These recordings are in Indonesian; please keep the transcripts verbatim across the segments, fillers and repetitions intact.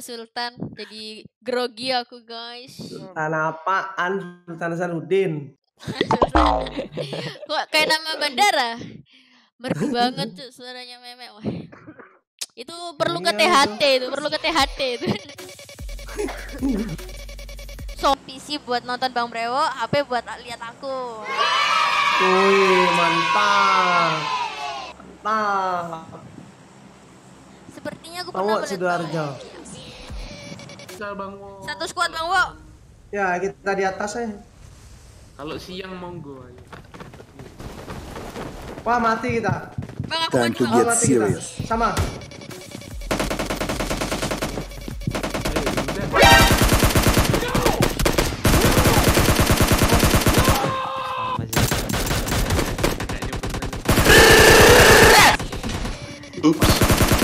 Sultan. Jadi grogi aku guys. Sultan apaan? Sultan Hasanuddin. Kok kayak nama bandara? Merdu banget tuh suaranya Meme. Wah. Itu perlu ke T H T itu, perlu ke T H T itu. So P C buat nonton Bang Brewo, H P buat lihat aku. Wih, mantap. Mantap. Sepertinya aku Bang pernah Wo Sidoarjo. Bang Wo. Satu squad Bang Wo. Ya, kita di atas ya. Kalau siang monggo ayo. Wah, mati kita. Bang aku Time to maju. Oh, get mati kita. serious. Sama. Oops.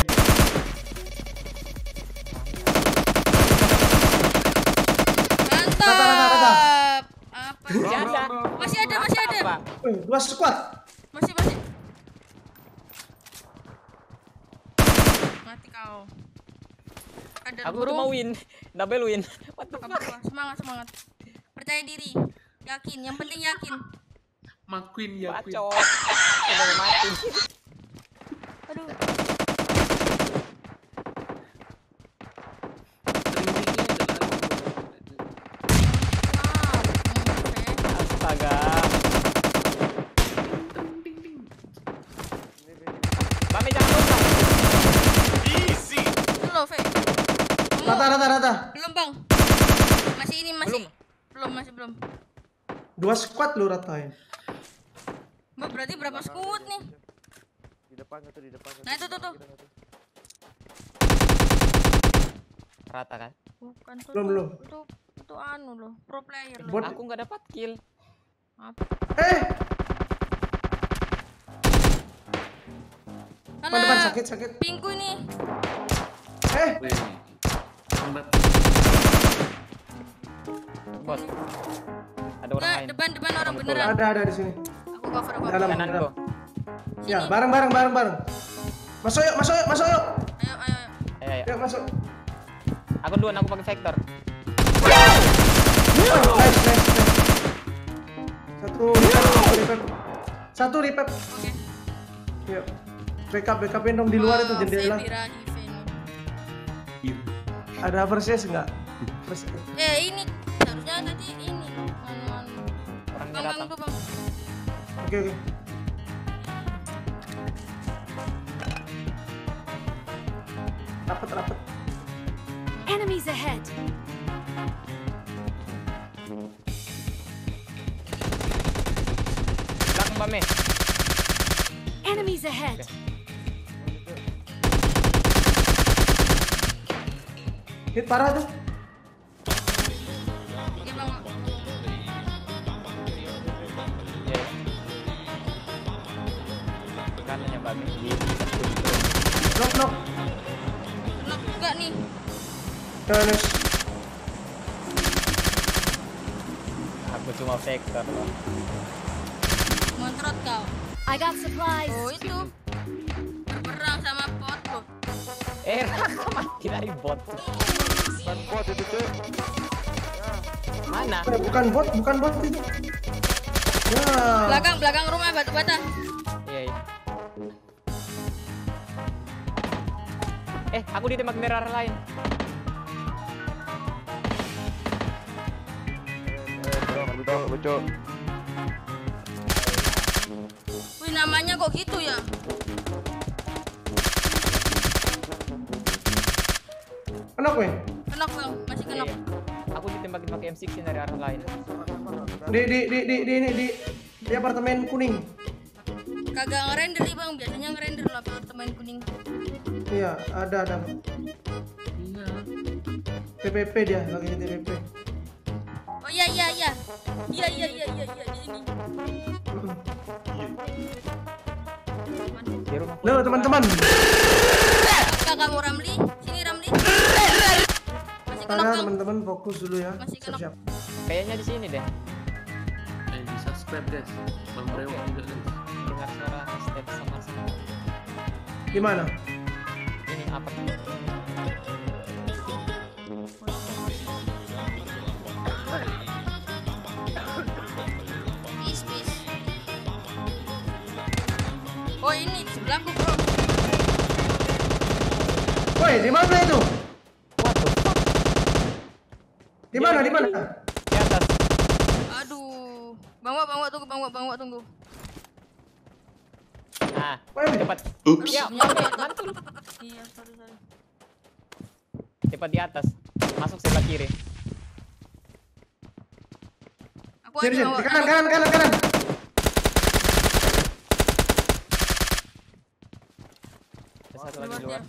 Mantap. Rata, rata, rata. Apa? Masih ada. Masih ada, masih ada. Apa? Wih, dua squad. Masih masih. Mati kau. Ada Aku burung. cuma win, double win. What the fuck? Apa-apa, semangat semangat. Percaya diri, yakin. Yang penting yakin. Makuin ya Queen. Bacot. Udah mati. Aduh. Astaga. Mami jangan lupa. Halo, Fe. Rata, rata, rata. Belum, Bang. Masih ini masih. Belum. Belum, masih belum. Dua squad lu ratain. Mbak, berarti berapa squad nih? Di depan satu, di depan satu. Nah, itu tuh tuh. Rata kan? Bukan tuh. Belum, tuh. belum. Itu itu anu loh, pro player loh. Bot. Aku nggak dapat kill. Apa? Eh, depan, depan, Alah, sakit, sakit. pingku nih. Eh, Wih. Lambat. Bos. Ada orang Nah, lain. depan depan orang Betul. beneran. ada, ada di sini. Aku cover aku. Dalam. Kanan gua. Ya, bareng, bareng, bareng, bareng. Masuk yuk, masuk yuk, masuk yuk. Ayo, ayo, ayo. Ayo, ayo. Yuk, masuk. Aku duluan, aku pakai vector. Oh, nice, nice, nice. Satu repair, satu repair. Satu repair. Oke. Yuk. Backup, backupin dong di luar itu Wah, jendela. Fe birahi, Fe nih. Ada versus enggak? Versus. Eh, ini seharusnya tadi ini. Anu, anu. Orangnya Bang, bang, datang. tuh, bang. Oke, oke. Rapat, rapat. Enemies ahead. Belakang Bame. Enemies ahead. Hit parah tuh. Oke, bang. Iya. Kanannya Bame. Di Knock, knock. Knock juga nih. Ya, nice. Aku cuma vector loh. Montrot kau. I got supplies. Oh, itu. Berperang sama bot loh. Eh, Raka mati dari bot. Bukan bot itu tuh. Mana? Eh, bukan bot, bukan bot itu. Ya. Belakang, belakang rumah batu bata. Iya, iya. Eh, aku ditembak dari arah lain. Betul, betul. Wih, namanya kok gitu ya? Kenok, weh. Kenok, bang. Masih kenok. Iya. Aku ditembakin pakai M enam belas dari arah lain. Di di di di di ini di di apartemen kuning. Kagak ngerender nih, bang. Biasanya ngerender lah apartemen kuning. Iya, ada ada. T P P dia, lagi di T P P. Oh iya iya iya. Iya iya iya iya iya di ini. Di rumah. Loh, teman-teman. Kakakmu Ramli, sini Ramli. Masih kenok, Karena bang. teman-teman fokus dulu ya. Masih kenok. Siap-siap. Kayaknya di sini deh. Eh, di subscribe guys. Bang Brewo juga guys. Dengar suara step sama-sama. Di mana? Ini apa? Oh ini di sebelahku bro. Woi, di mana itu? What the fuck? Di mana? Di mana? Di atas. Aduh. Bang Wak, Bang Wak tunggu, Bang Wak, Bang Wak tunggu. Nah, Woi, cepat. Aduh, Ya, nyampe, mantul, Tok. mantul. Iya, sorry, sorry. Cepat di atas. Masuk sebelah kiri. Aku sini, aja sini. Bang Di Wak. kanan, kanan, kanan, kanan. Ada satu lagi di luar.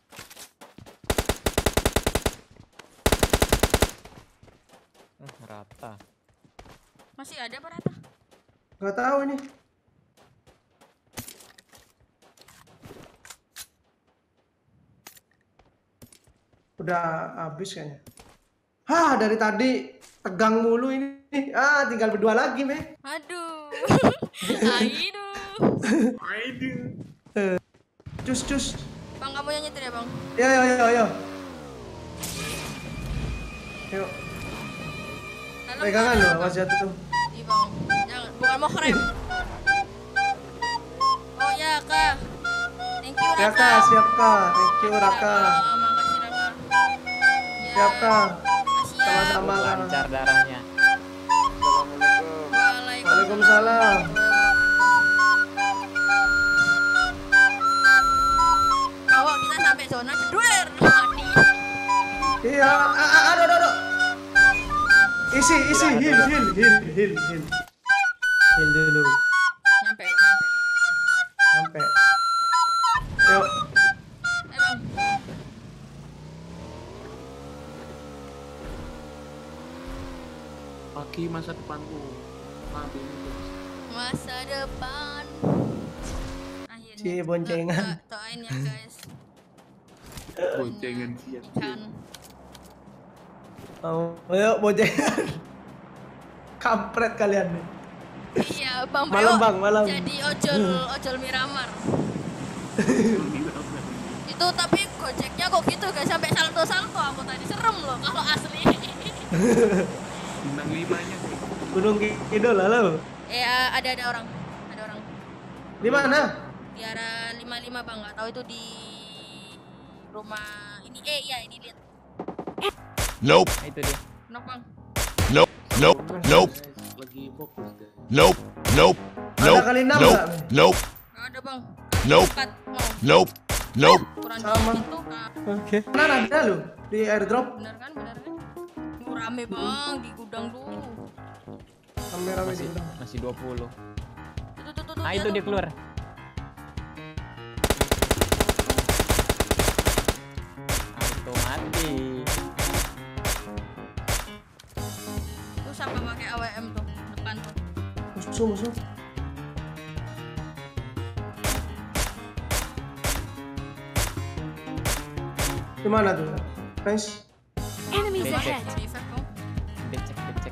Hmm, rata. Masih ada apa rata? Gak tahu ini. Udah habis kayaknya. Hah, dari tadi tegang mulu ini. Ah, tinggal berdua lagi, Meh. Aduh. Aduh. Aduh. Cus, cus. Bang kamu yang nyetir ya bang? Yo, yo, yo, yo. Yuk, Dalam pegangan mana, loh, Bang? awas jatuh tuh. Iya bang. Jangan, bukan mau rem. Oh ya kak. Thank you Ya, Raka. Kak, siap, Kak. Thank you, Raka. Oh, makasih Raka. Ya, Siap, Kak. makasih ya. Sama-sama, Kak. Lancar darahnya. Assalamualaikum. Waalaikumsalam. Awak kita sampai zona ceduer. Mati. Iya, a- a- aduh, aduh, aduh. Isi, isi, heal, heal, heal, heal, heal. Heal dulu, Nyampe kok nyampe. sampai. Yuk, Eh bang. Pagi masa depanku. Mati ini guys. Masa depan. Akhirnya. Cie, boncengan. Do- Doain ya guys. Boncengan siang. Ikan. oh, ayo boncengan. Kampret kalian nih. Iya bang. Malam, Bro. Bang, malam. Jadi ojol ojol Miramar. Itu tapi gojeknya kok gitu guys sampai salto salto aku tadi serem loh kalau asli. Bintang limanya. Gunung Kidul, halo. eh ada ada orang ada orang Di mana? di arah lima puluh lima bang nggak tahu itu di rumah ini eh ya ini lihat Nope, Nah, itu dia. knock bang nope, nope, nope, Guys, lagi fokus guys. nope, nope, Ada nope, kali enam nope, nggak? nope, nggak ada bang nope, empat mau nope, nope. kurang Sama. dikit tuh kak Oke. Mana ada lu di airdrop? bener kan bener kan Duh, rame bang di gudang tuh Kamera Masih di masih dua puluh. tuh tuh tuh, tuh Nah, itu dia keluar. Auto mati. tuh siapa pakai A W M tuh depan tuh musuh, musuh. Di mana tuh? Nice. Enemies Becek. ahead. di efek tuh Becek, becek.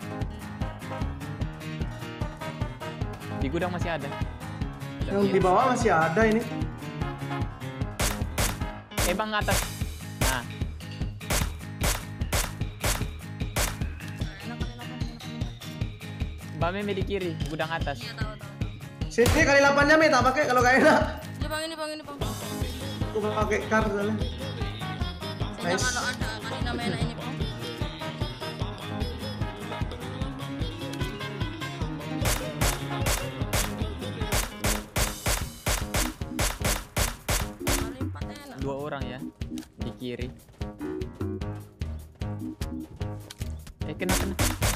Di gudang masih ada. Yang di bawah masih ada ini. Eh bang atas. Nah, enak kali delapan Mbak Meme di kiri, gudang atas. iya tahu tahu Sini kali delapannya nih tak pakai kalau gak enak. ya bang ini bang ini bang Aku gak pakai kar soalnya. Saya Nice. kalau ada kali nama enak ini bang kali empat enak Dua orang ya di kiri. Eh kena kena.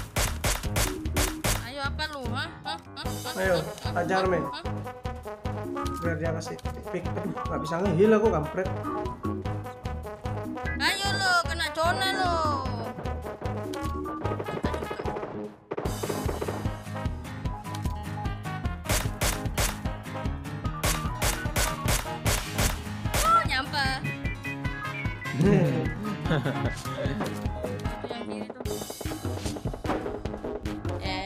ayo apa lu hah hah hah hah? Ayo, Hah? ajar, men. Hah? Biar dia kasih pick. Aduh, gak bisa nge-heal aku kampret. Ayo lo kena zona lo. Oh nyampe. Itu yang kiri tuh. Eh.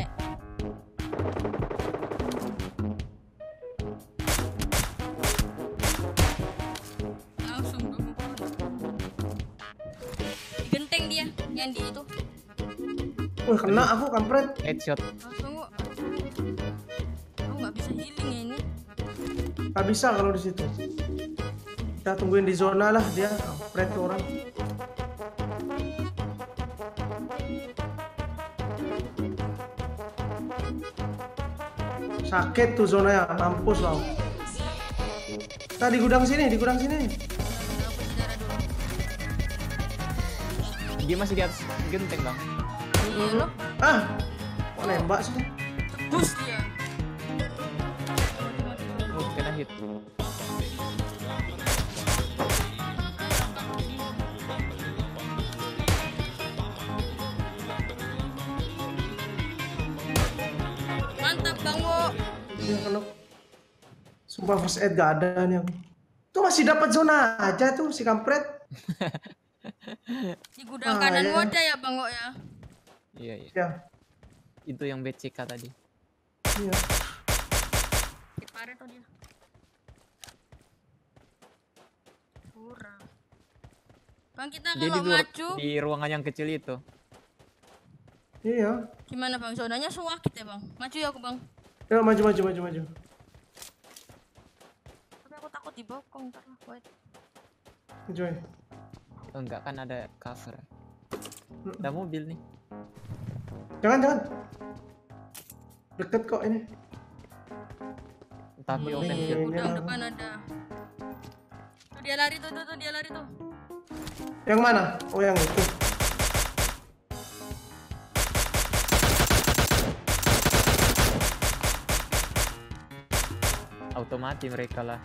Langsung gue pukul. Digenteng dia yang di itu. Wih, kena aku kampret. Headshot. Langsung gua. Aku nggak bisa healing ya ini. Gak bisa kalau di situ. Kita tungguin di zona lah dia. Kampret tuh orang. Sakit tuh zonanya, mampus loh. Kita di gudang sini, di gudang sini. Dia masih di atas genteng bang. Iya lo. Ah, kok nembak sih? Bus dia. Oh, kena hit. Mantap Bang Wo. Iya kalau sumpah first aid gak ada nih. Tuh masih dapat zona aja tuh si kampret. Di gudang Ah, kanan iya. ada ya Bang Wo ya. Iya iya. Ya, Itu yang B C K tadi. iya. Di pare tuh dia. Kurang. Bang kita Dia di, kalau luar- maju di ruangan yang kecil itu. Iya. gimana Bang? Zonanya suwakit ya Bang. Maju ya aku Bang. Ya maju maju maju maju. Tapi aku takut dibokong ntar lah. Wait. Maju. Ya. Oh, enggak kan ada cover. Ada mobil nih. Jangan jangan. Deket kok ini. Tapi Iya, open iya, field. gudang depan ada. Tuh dia lari tuh, tuh, tuh dia lari tuh. Yang mana? Oh yang itu. Otomatis mereka lah.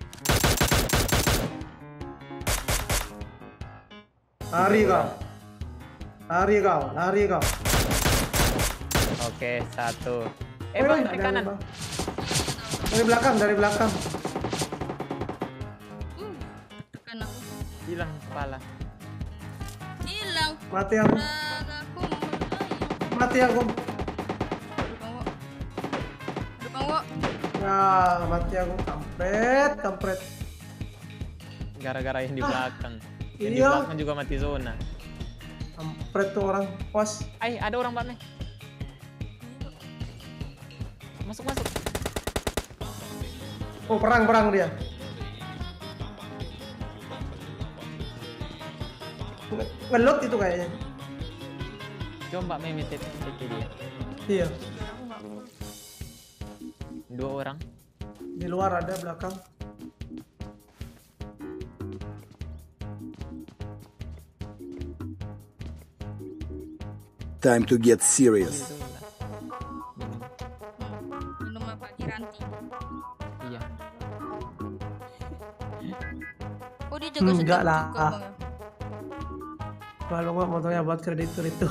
Lari kau. Lari kau, lari kau. Oke, satu. Eh Oh, bang, ada, dari ada, kanan. Bang. Dari belakang, dari belakang. Hmm, tekan aku. Hilang kepala. Hilang. Mati aku, Ragaku melayang. mati aku. Aduh Bang Wo. Aduh Bang Wo. Ya, mati aku. Kampret, kampret. Gara-gara yang di belakang. Yang di Iya. belakang juga mati zona. Kampret tuh orang. Pos. Ay, ada orang Pak nih. Masuk masuk. Oh, perang, perang dia. Nge- Ngelut itu kayaknya. Coba meme T T dia. Iya. Dua orang. Di luar ada belakang. Time to get serious. Minum apa Kiranti? Iya. Oh dia jaga Enggak sedang lah. juga Bang ya. Kalau nggak motornya buat kreditur itu.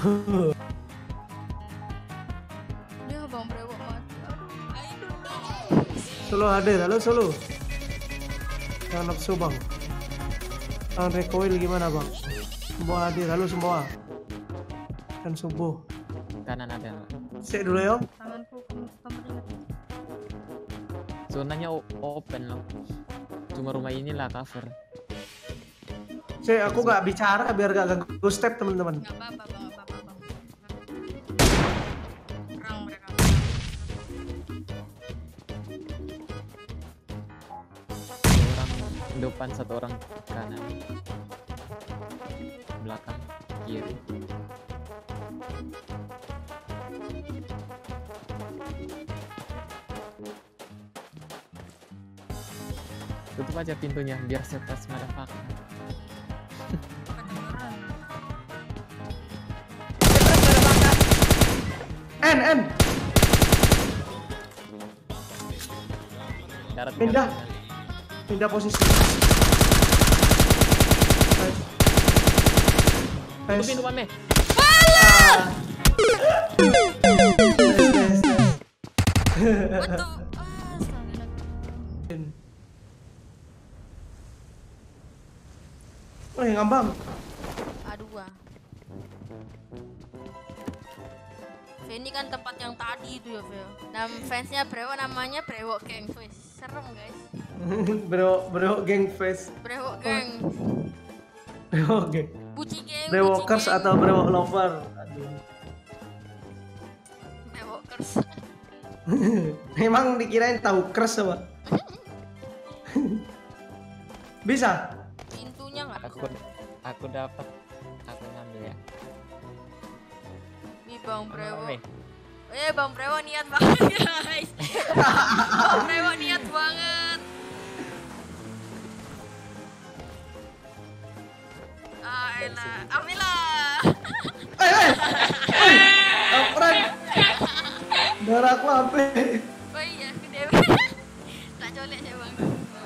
Dia Bang Brewok mati. Aduh, aduh. Solo hadir, halo Solo. Jangan nafsu bang. Jangan recoil gimana bang? Semua hadir, halo semua. Dan subuh. Kanan ada. Cek dulu ya. Tanganku kemeringat. Zonanya o- open loh. Cuma rumah inilah cover. Cek aku nggak bicara biar gak ganggu step teman-teman. Nggak apa-apa Bang, nggak apa-apa Bang. Perang mereka. Satu orang depan, satu orang kanan. Belakang, kiri. Tutup aja pintunya biar setas motherfucker. N N. Darat Pindah. kanan. Pindah posisi. Nice. Tutup Nice. pintu Mame. Ah. Nice, nice, nice. Betul. Ah, sekali. Oh, yang ngambang. Aduh ah. Ini kan tempat yang tadi itu ya, Vel. Nam fansnya Brewok namanya Brewok Gang. Wih, serem guys. bro, bro, geng face. Brewok Gang. Bro, geng. Buci Gang. Brewokers Buci Gang. atau brewok lover. Aduh. Brewokers. Memang dikirain tahu kers apa? Bisa? Pintunya nggak Aku bisa. aku dapat. Aku ngambil ya. Nih Bang Brewo. Nih. Eh Bang Brewo niat banget guys. Bang Brewo niat banget. Ah elah, ambillah. Eh, eh, eh, Kampret. Darah aku sampai. Oh iya, gede. Tak colek saya Bang.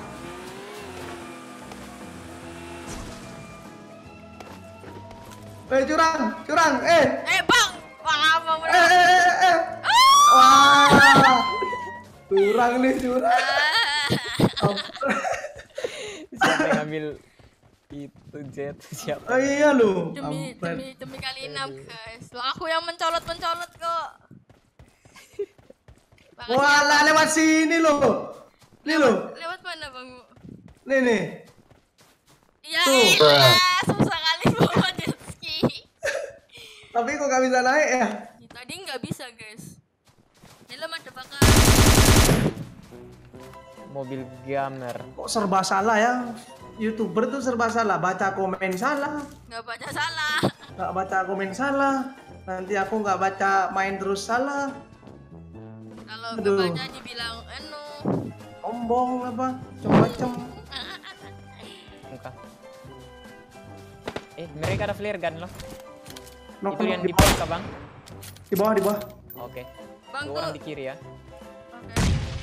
Eh curang, curang, eh, Eh Bang, wah Bang eh, Brewo. eh, eh, eh. Wah, curang nih curang. Kampret. Siapa yang ngambil itu jet? Siapa? Oh iya lu. Demi Kampret. demi demi kali enam guys. Lah aku yang mencolot-mencolot kok. Makasih ya, Walah Bang. lewat sini lo. Nih lo. Lewat mana Bang? Nih nih. Ya Tuh. ilah, susah kali bawa jet ski. Tapi kok gak bisa naik ya? Tadi nggak bisa guys. Helm ada bakal. Mobil gamer. Kok serba salah ya? YouTuber tuh serba salah. Baca komen salah. Nggak baca salah. Gak baca komen salah. Nanti aku nggak baca main terus salah. Kalau Aduh. nggak baca dibilang anu. Sombong apa? Macam-macam. Muka. Eh, mereka ada flare gun loh. Nok, Itu nok, yang di, di pos kah, Bang? di bawah di bawah. Oke. Bang Dua tuh. orang di kiri ya. Oke.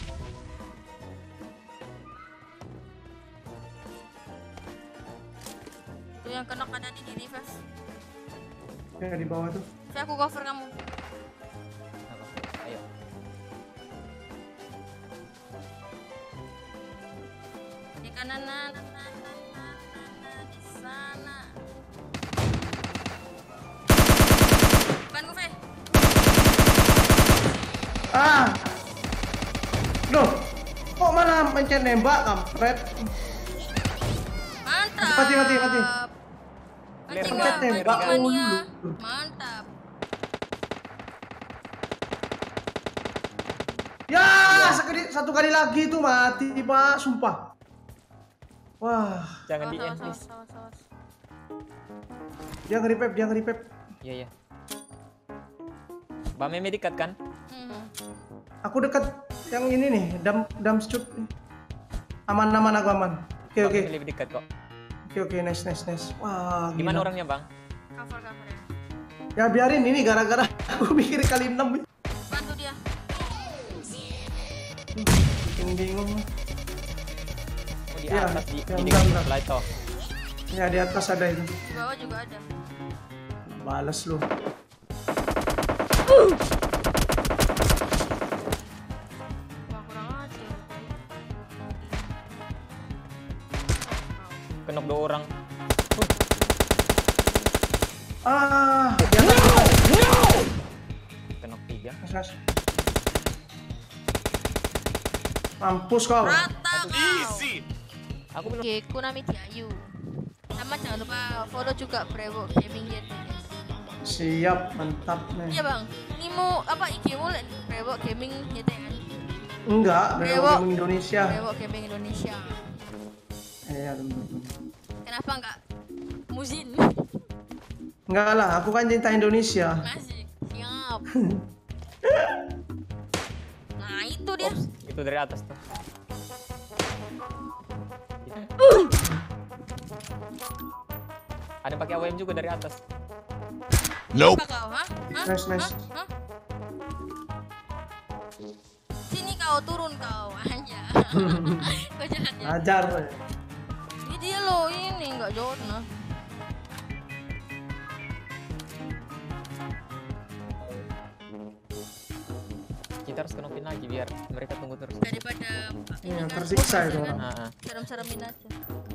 Itu yang kena ada di diri Fes. Ya di bawah tuh. Fes aku cover kamu. Apa? Ayo. Di kanan nah, nah, nah, nah, nah, nah, di sana. Ban gue Fes. Ah. Duh. Kok malah mencet nembak kampret? Mantap. Mati, mati, mati. Anjing Pencet Bang, tembak anjing mania. dulu. Mantap. Ya, sekali, satu kali lagi tuh mati, Pak, sumpah. Wah, Jangan di Awas, end, awas, please. awas, awas, awas. dia nge-repep, dia nge-repep. Iya, iya. Bang Meme dekat kan? Hmm. Aku dekat yang ini nih, dam dam shoot. Aman aman aku aman. Oke Bang oke. Meme lebih dekat kok. Oke oke, nice nice nice. Wah, Di mana gila. orangnya, Bang? Cover cover ya. Ya biarin ini gara-gara aku mikir kali enam. Bantu dia. Bikin bingung. Oh, di Iya, atas di ya, di bentar, dekat bentar. sebelah itu. Ya di atas ada itu. Di bawah juga ada. Balas lu. Wah kurang ajar. Kenok dua orang. Ah, di atas. Kenok tiga. Mas, mas. Mampus kau. Rata kau. Aku belum. Oke, Kunami Diayu. Sama jangan lupa follow juga Brewo Gaming ya guys. Siap, mantap nih. Iya bang, ini mau apa I G mu Brewo Gaming Y T kan? Enggak, Brewo. Brewo Gaming Indonesia. Brewo Gaming Indonesia. Iya, bener-bener. Kenapa enggak Muzin? Enggak lah, aku kan cinta Indonesia. Masih siap. Nah itu dia. Ops, itu dari atas tuh. Ada yang pakai A W M juga dari atas. Nope. Apa kau? Hah? Hah? Nice, nice. Hah? Hah? Sini kau turun kau aja. Kau jahat ya. Ajar. Ini dia loh ini enggak Jona. Kita harus kenopin lagi biar mereka tunggu terus. Daripada Iya, kan, tersiksa bosan itu kan? orang. Nah, ah. Serem-seremin aja.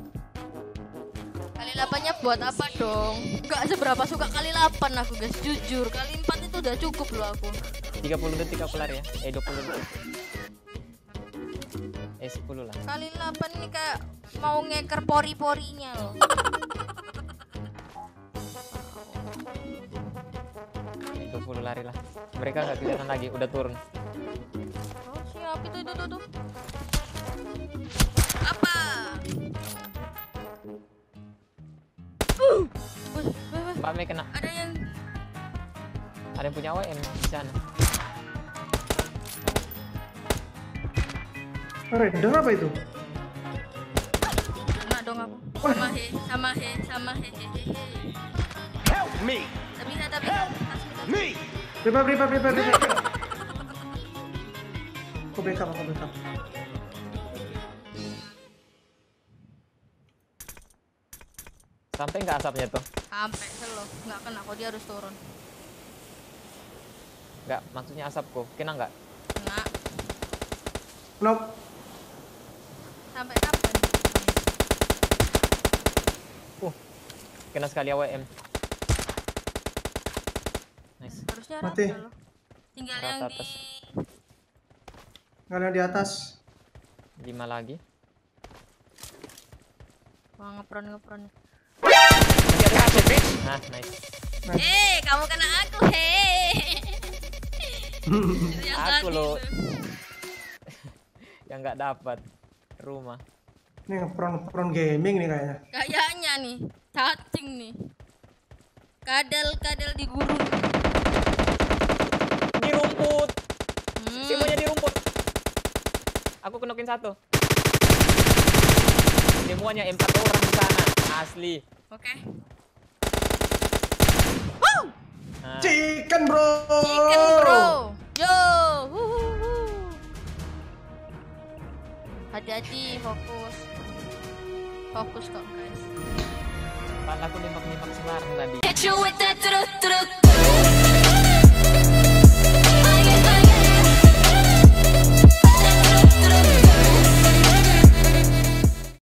Kali delapannya buat apa dong? Enggak seberapa suka kali delapan aku guys, jujur. Kali empat itu udah cukup loh aku. tiga puluh detik aku lari ya. Eh dua puluh detik. Eh sepuluh lah. Kali delapan ini kayak mau ngeker pori-porinya loh. Eh, dua puluh lari lah. Mereka nggak kelihatan lagi, udah turun. Oh siap itu itu itu. Tuh. Apa? nih kena. Ada yang Ada yang punya A W M di sana. Raider apa itu? kena dong aku. Sama he, sama he, sama he, he, he, he. Help me! Tak bisa, tak bisa. Me! Prepare, prepare, prepare, prepare. Aku backup, aku backup. Sampai nggak asapnya tuh? Sampai selo, nggak kena kok, dia harus turun. Nggak, maksudnya asapku. Kena nggak? Kena. Knock. Sampai kapan? Uh, kena sekali A W M. Nice. Harusnya rata Mati. loh. Tinggal Rata yang di atas. Nggak ada di atas. Lima lagi. Wah, ngepron ngepron. Masih ada satu. Nah, nice. Eh, kamu kena aku, hei. Yang Aku tadi loh. tuh. Yang nggak dapat rumah. Ini ngepron-ngepron gaming nih kayaknya. Kayaknya nih, cacing nih. Kadal-kadal di gurun. Di rumput. Hmm. Semuanya di rumput. Aku kenokin satu. Semuanya empat orang di sana. Asli. Oke. Chicken Nah, bro. Chicken bro. Yo. Huhuhu. Hati-hati, fokus. Fokus kok, guys. Kepala aku nembak-nembak sembarang tadi. Hit you with that